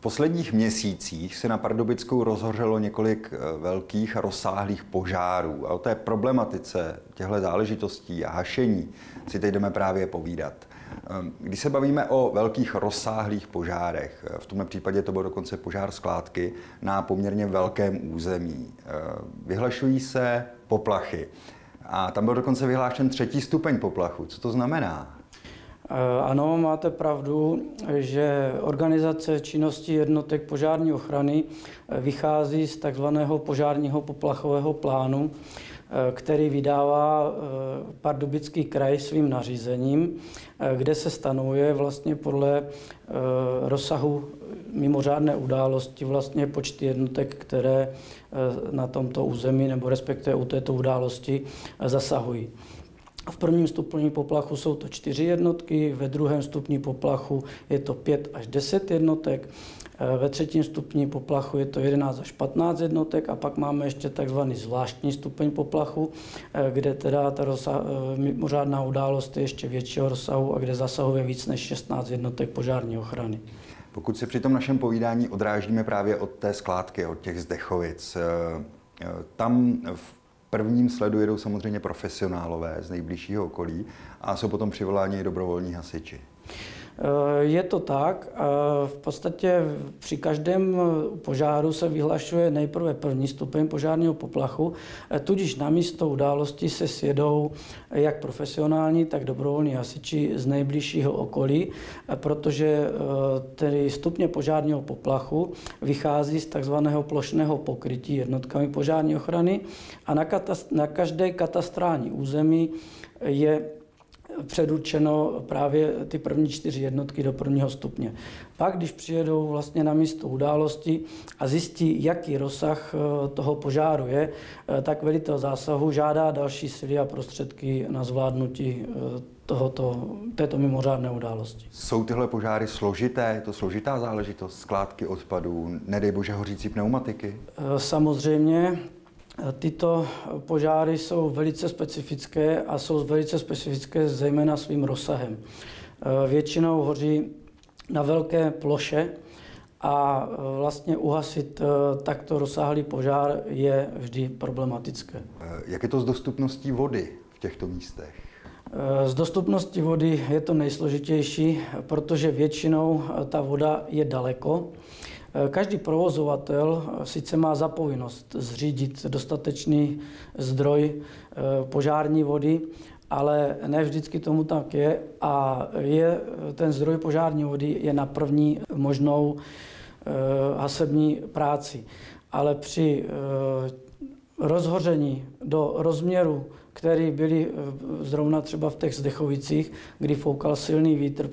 posledních měsících se na Pardubicku rozhořelo několik velkých a rozsáhlých požárů. A o té problematice těchto záležitostí a hašení si teď jdeme právě povídat. Když se bavíme o velkých rozsáhlých požárech, v tomto případě to byl dokonce požár skládky na poměrně velkém území, vyhlašují se poplachy. A tam byl dokonce vyhlášen 3. stupeň poplachu. Co to znamená? Ano, máte pravdu, že organizace činnosti jednotek požární ochrany vychází z takzvaného požárního poplachového plánu, který vydává Pardubický kraj svým nařízením, kde se stanovuje vlastně podle rozsahu mimořádné události vlastně počty jednotek, které na tomto území nebo respektive u této události zasahují. V prvním stupni poplachu jsou to 4 jednotky, ve druhém stupni poplachu je to 5 až 10 jednotek, ve třetím stupni poplachu je to 11 až 15 jednotek a pak máme ještě takzvaný zvláštní stupeň poplachu, kde teda ta mimořádná událost je ještě většího rozsahu a kde zasahuje víc než 16 jednotek požární ochrany. Pokud se při tom našem povídání odrážíme právě od té skládky, od těch Zdechovic, tam v prvním sledu jedou samozřejmě profesionálové z nejbližšího okolí a jsou potom přivoláni i dobrovolní hasiči. Je to tak. V podstatě při každém požáru se vyhlašuje nejprve první stupeň požárního poplachu, tudíž na místo události se sjedou jak profesionální, tak dobrovolní hasiči z nejbližšího okolí, protože tedy stupně požárního poplachu vychází z takzvaného plošného pokrytí jednotkami požární ochrany a na každé katastrální území je předurčeno právě ty první 4 jednotky do prvního stupně. Pak, když přijedou vlastně na místo události a zjistí, jaký rozsah toho požáru je, tak velitel zásahu žádá další síly a prostředky na zvládnutí této mimořádné události. Jsou tyhle požáry složité? Je to složitá záležitost? Skládky odpadů, nedej bože hořící pneumatiky? Samozřejmě. Tyto požáry jsou velice specifické a jsou velice specifické zejména svým rozsahem. Většinou hoří na velké ploše a vlastně uhasit takto rozsáhlý požár je vždy problematické. Jak je to s dostupností vody v těchto místech? S dostupností vody je to nejsložitější, protože většinou ta voda je daleko. Každý provozovatel sice má za povinnost zřídit dostatečný zdroj požární vody, ale ne vždycky tomu tak je a ten zdroj požární vody je na první možnou hasební práci. Ale při rozhoření do rozměru, který byly zrovna třeba v těch Zdechovicích, kdy foukal silný vítr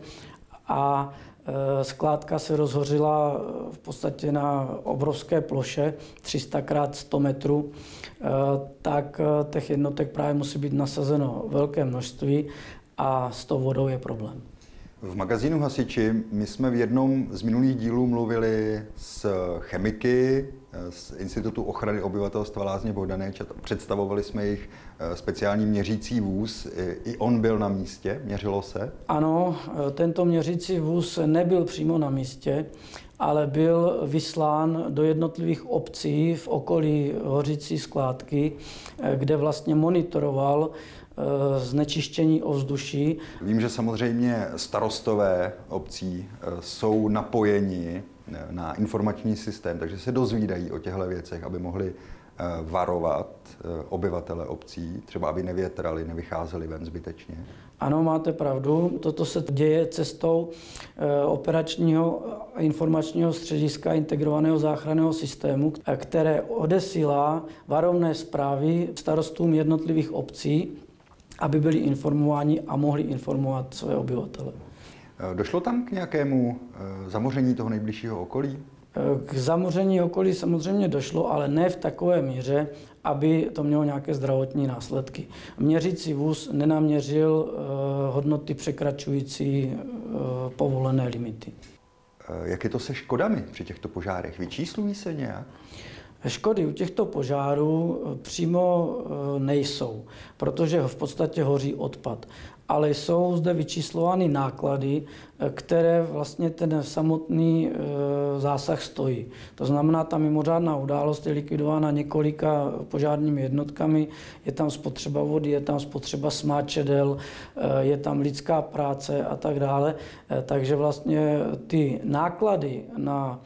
a skládka se rozhořila v podstatě na obrovské ploše, 300 x 100 metrů, tak těch jednotek právě musí být nasazeno velké množství a s tou vodou je problém. V magazínu Hasiči my jsme v jednom z minulých dílů mluvili s chemiky z Institutu ochrany obyvatelstva Lázně Bohdaneč a představovali jsme jejich speciální měřící vůz. I on byl na místě, měřilo se? Ano, tento měřící vůz nebyl přímo na místě, ale byl vyslán do jednotlivých obcí v okolí hořící skládky, kde vlastně monitoroval znečištění ovzduší. Vím, že samozřejmě starostové obcí jsou napojeni na informační systém, takže se dozvídají o těchto věcech, aby mohli varovat obyvatele obcí, třeba aby nevětrali, nevycházeli ven zbytečně. Ano, máte pravdu. Toto se děje cestou operačního informačního střediska integrovaného záchranného systému, které odesílá varovné zprávy starostům jednotlivých obcí, aby byli informováni a mohli informovat své obyvatele. Došlo tam k nějakému zamoření toho nejbližšího okolí? K zamoření okolí samozřejmě došlo, ale ne v takové míře, aby to mělo nějaké zdravotní následky. Měřící vůz nenaměřil hodnoty překračující povolené limity. Jak je to se škodami při těchto požárech? Vyčíslují se nějak? Škody u těchto požárů přímo nejsou, protože v podstatě hoří odpad. Ale jsou zde vyčíslovány náklady, které vlastně ten samotný zásah stojí. To znamená, ta mimořádná událost je likvidována několika požárními jednotkami, je tam spotřeba vody, je tam spotřeba smáčedel, je tam lidská práce a tak dále. Takže vlastně ty náklady na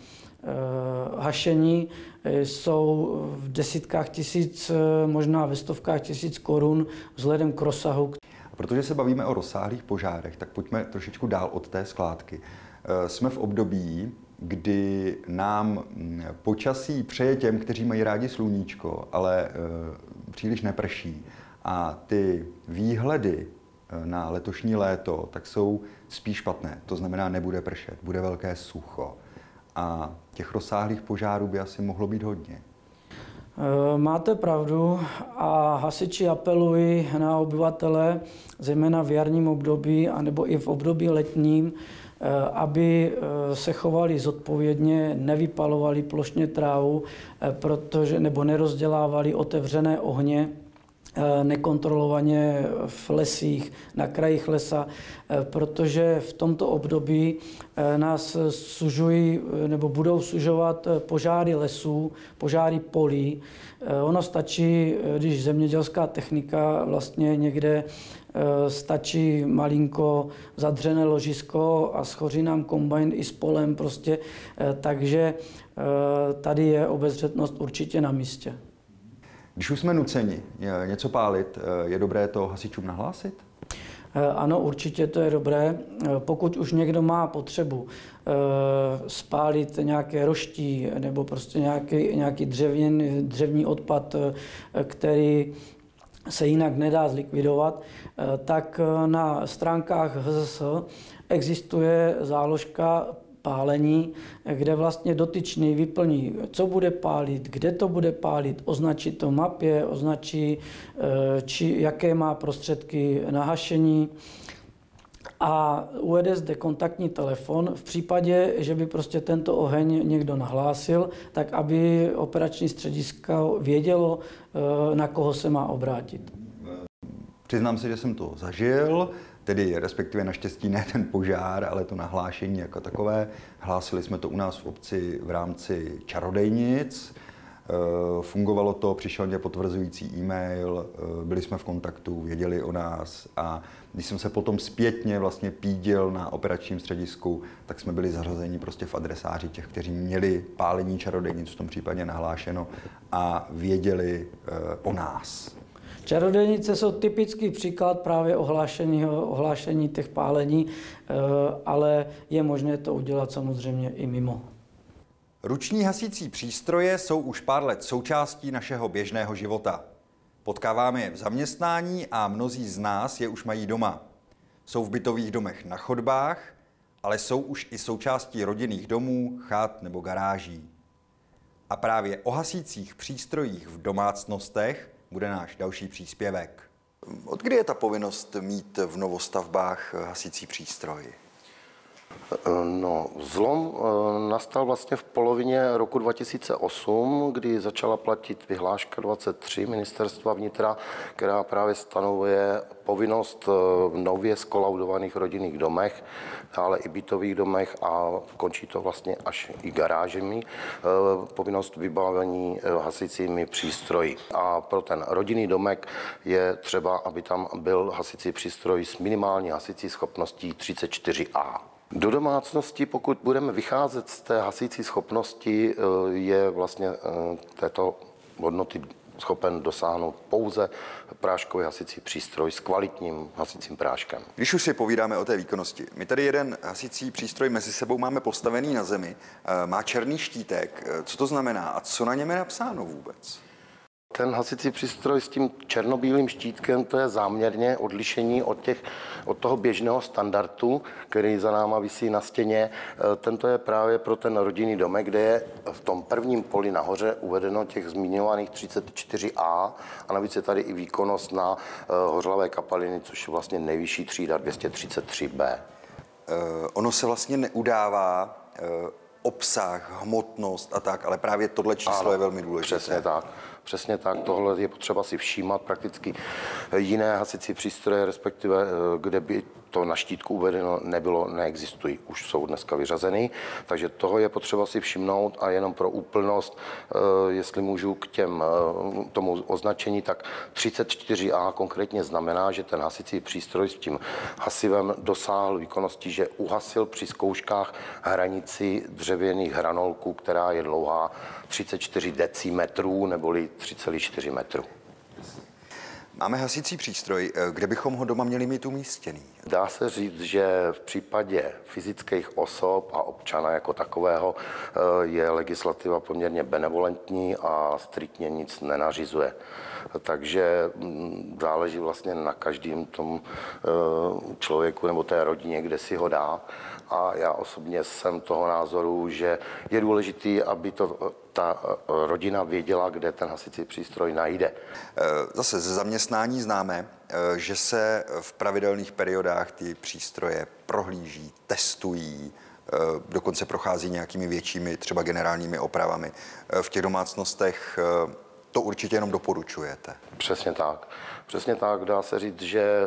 hašení jsou v desítkách tisíc, možná ve stovkách tisíc korun vzhledem k rozsahu. Protože se bavíme o rozsáhlých požárech, tak pojďme trošičku dál od té skládky. Jsme v období, kdy nám počasí přeje těm, kteří mají rádi sluníčko, ale příliš neprší. A ty výhledy na letošní léto tak jsou spíš špatné. To znamená, nebude pršet, bude velké sucho. A těch rozsáhlých požárů by asi mohlo být hodně. Máte pravdu a hasiči apelují na obyvatele, zejména v jarním období anebo i v období letním, aby se chovali zodpovědně, nevypalovali plošně trávu, nebo nerozdělávali otevřené ohně nekontrolovaně v lesích, na krajích lesa, protože v tomto období nás sužují nebo budou sužovat požáry lesů, požáry polí. Ono stačí, když zemědělská technika vlastně někde stačí malinko zadřené ložisko a schoří nám kombajn i s polem prostě, takže tady je obezřetnost určitě na místě. Když už jsme nuceni něco pálit, je dobré to hasičům nahlásit? Ano, určitě to je dobré. Pokud už někdo má potřebu spálit nějaké roští nebo prostě nějaký dřevní odpad, který se jinak nedá zlikvidovat, tak na stránkách HZS existuje záložka pálení, kde vlastně dotyčný vyplní, co bude pálit, kde to bude pálit, označí to mapě, označí, jaké má prostředky na hašení a uvede zde kontaktní telefon v případě, že by prostě tento oheň někdo nahlásil, tak aby operační středisko vědělo, na koho se má obrátit. Přiznám se, že jsem to zažil, tedy respektive naštěstí ne ten požár, ale to nahlášení jako takové. Hlásili jsme to u nás v obci v rámci čarodejnic. Fungovalo to, přišel mě potvrzující e-mail, byli jsme v kontaktu, věděli o nás a když jsem se potom zpětně vlastně pídil na operačním středisku, tak jsme byli zařazeni prostě v adresáři těch, kteří měli pálení čarodejnic v tom případě nahlášeno a věděli o nás. Čarodejnice jsou typický příklad právě ohlášení těch pálení, ale je možné to udělat samozřejmě i mimo. Ruční hasící přístroje jsou už pár let součástí našeho běžného života. Potkáváme je v zaměstnání a mnozí z nás je už mají doma. Jsou v bytových domech na chodbách, ale jsou už i součástí rodinných domů, chat nebo garáží. A právě o hasících přístrojích v domácnostech bude náš další příspěvek. Od kdy je ta povinnost mít v novostavbách hasící přístroj? No, zlom nastal vlastně v polovině roku 2008, kdy začala platit vyhláška 23 Ministerstva vnitra, která právě stanovuje povinnost v nově skolaudovaných rodinných domech, ale i bytových domech a končí to vlastně až i garážemi, povinnost vybavení hasicími přístroji. A pro ten rodinný domek je třeba, aby tam byl hasicí přístroj s minimální hasicí schopností 34A. Do domácnosti, pokud budeme vycházet z té hasící schopnosti, je vlastně této hodnoty schopen dosáhnout pouze práškový hasicí přístroj s kvalitním hasicím práškem. Když už si povídáme o té výkonnosti, my tady jeden hasicí přístroj mezi sebou máme postavený na zemi, má černý štítek. Co to znamená a co na něm je napsáno vůbec? Ten hasicí přístroj s tím černobílým štítkem, to je záměrně odlišení od toho běžného standardu, který za náma visí na stěně. Tento je právě pro ten rodinný domek, kde je v tom prvním poli nahoře uvedeno těch zmiňovaných 34A a navíc je tady i výkonnost na hořlavé kapaliny, což je vlastně nejvyšší třída 233B. Ono se vlastně neudává obsah, hmotnost a tak, ale právě tohle číslo je velmi důležité. Přesně tak. Přesně tak, tohle je potřeba si všímat. Prakticky jiné hasicí přístroje, respektive kde by to na štítku uvedeno nebylo, neexistují, už jsou dneska vyřazeny. Takže toho je potřeba si všimnout a jenom pro úplnost, jestli můžu k tomu označení, tak 34A konkrétně znamená, že ten hasicí přístroj s tím hasivem dosáhl výkonnosti, že uhasil při zkouškách hranici dřevěných hranolků, která je dlouhá 34 decimetrů neboli 3,4 metru. Máme hasicí přístroj, kde bychom ho doma měli mít umístěný? Dá se říct, že v případě fyzických osob a občana jako takového je legislativa poměrně benevolentní a striktně nic nenařizuje. Takže záleží vlastně na každém tom člověku nebo té rodině, kde si ho dá. A já osobně jsem toho názoru, že je důležité, aby ta rodina věděla, kde ten hasicí přístroj najde. Zase ze zaměstnání známe, že se v pravidelných periodách ty přístroje prohlíží, testují, dokonce prochází nějakými většími, třeba generálními opravami. V těch domácnostech to určitě jenom doporučujete. Přesně tak. Přesně tak, dá se říct, že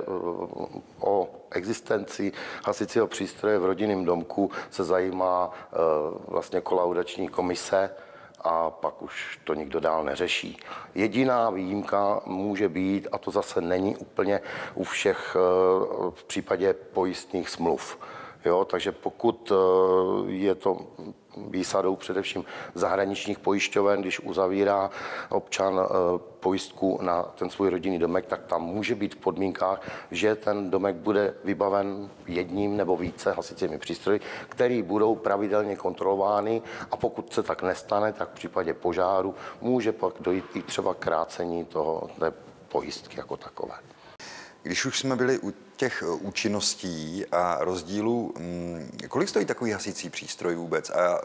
o existenci hasicího přístroje v rodinném domku se zajímá vlastně kolaudační komise a pak už to nikdo dál neřeší. Jediná výjimka může být, a to zase není úplně u všech v případě pojistných smluv. Jo, takže pokud je to výsadou především zahraničních pojišťoven, když uzavírá občan pojistku na ten svůj rodinný domek, tak tam může být v podmínkách, že ten domek bude vybaven jedním nebo více hasicími přístroji, které budou pravidelně kontrolovány, a pokud se tak nestane, tak v případě požáru může pak dojít i třeba krácení té pojistky jako takové. Když už jsme byli u těch účinností a rozdílů, kolik stojí takový hasicí přístroj vůbec? A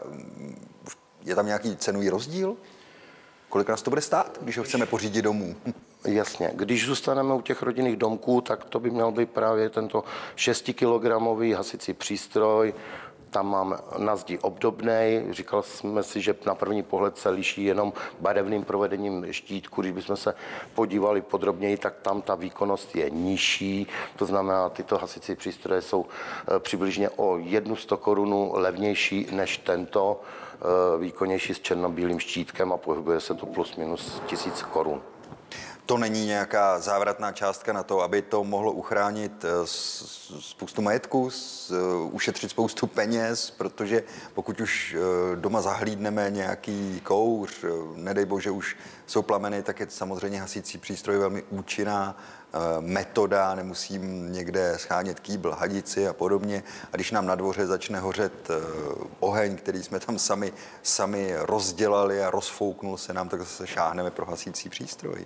je tam nějaký cenový rozdíl? Kolik nás to bude stát, když ho chceme pořídit domů? Jasně. Když zůstaneme u těch rodinných domků, tak to by měl být právě tento 6kilogramový hasicí přístroj. Tam mám na zdi obdobnej. Říkal jsme si, že na první pohled se liší jenom barevným provedením štítku. Když bychom se podívali podrobněji, tak tam ta výkonnost je nižší. To znamená, tyto hasicí přístroje jsou přibližně o 100 korun levnější než tento, výkonnější s černobílým štítkem, a pohybuje se to plus minus 1000 korun. To není nějaká závratná částka na to, aby to mohlo uchránit spoustu majetku, ušetřit spoustu peněz, protože pokud už doma zahlídneme nějaký kouř, nedej bože už jsou plameny, tak je samozřejmě hasicí přístroj velmi účinná metoda, nemusím někde schánět kýbl, hadici a podobně. A když nám na dvoře začne hořet oheň, který jsme tam sami rozdělali a rozfouknul se nám, tak zase šáhneme pro hasicí přístroj.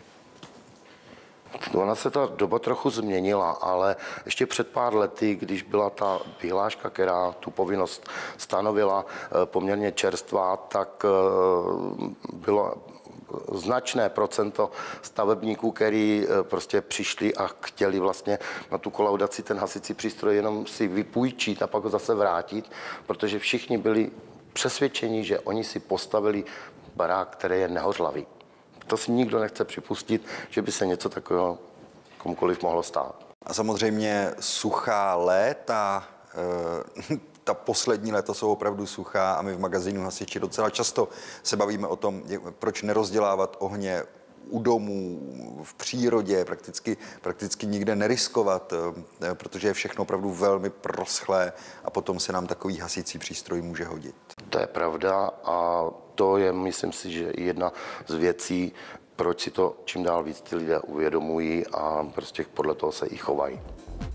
Ona se ta doba trochu změnila, ale ještě před pár lety, když byla ta vyhláška, která tu povinnost stanovila, poměrně čerstvá, tak bylo značné procento stavebníků, který prostě přišli a chtěli vlastně na tu kolaudaci ten hasicí přístroj jenom si vypůjčit a pak ho zase vrátit, protože všichni byli přesvědčeni, že oni si postavili barák, který je nehořlavý. To si nikdo nechce připustit, že by se něco takového komukoliv mohlo stát. A samozřejmě suchá léta, ta poslední léta jsou opravdu suchá a my v magazínu Hasiči docela často se bavíme o tom, proč nerozdělávat ohně u domů, v přírodě, prakticky nikde neriskovat, protože je všechno opravdu velmi proschlé a potom se nám takový hasicí přístroj může hodit. To je pravda a to je, myslím si, že jedna z věcí, proč si to čím dál víc ty lidé uvědomují a prostě podle toho se i chovají.